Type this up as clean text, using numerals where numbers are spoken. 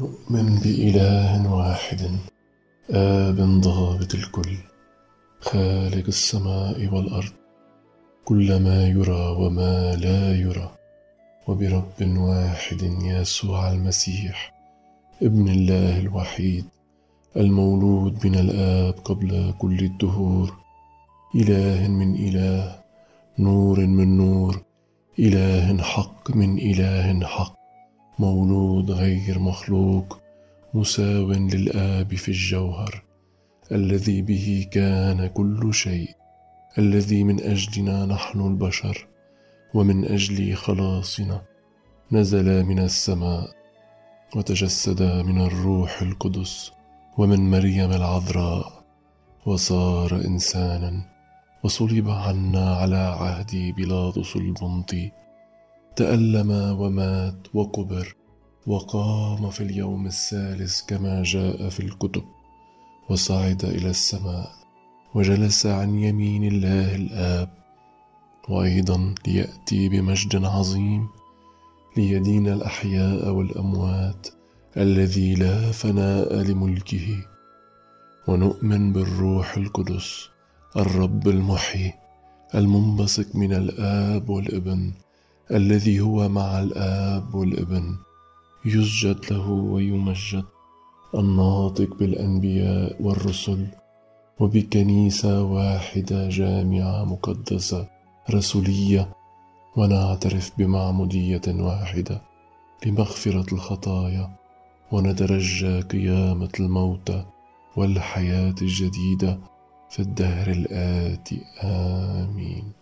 نؤمن بإله واحد، آب ضابط الكل، خالق السماء والأرض، كل ما يرى وما لا يرى، وبرب واحد يسوع المسيح ابن الله الوحيد، المولود من الآب قبل كل الدهور، إله من إله، نور من نور، إله حق من إله حق، مولود غير مخلوق، مساو للآب في الجوهر، الذي به كان كل شيء، الذي من أجلنا نحن البشر ومن أجل خلاصنا نزل من السماء وتجسد من الروح القدس ومن مريم العذراء، وصار إنسانا وصلب عنا على عهد بيلاطس البنطي، تألم ومات وقبر وقام في اليوم الثالث كما جاء في الكتب، وصعد إلى السماء وجلس عن يمين الله الآب، وأيضا ليأتي بمجد عظيم ليدين الأحياء والأموات، الذي لا فناء لملكه. ونؤمن بالروح القدس الرب المحيي المنبثق من الآب والابن، الذي هو مع الآب والابن، يسجد له ويمجد، الناطق بالأنبياء والرسل، وبكنيسة واحدة جامعة مقدسة رسولية، ونعترف بمعمودية واحدة لمغفرة الخطايا، ونترجى قيامة الموتى والحياة الجديدة في الدهر الآتي. آمين.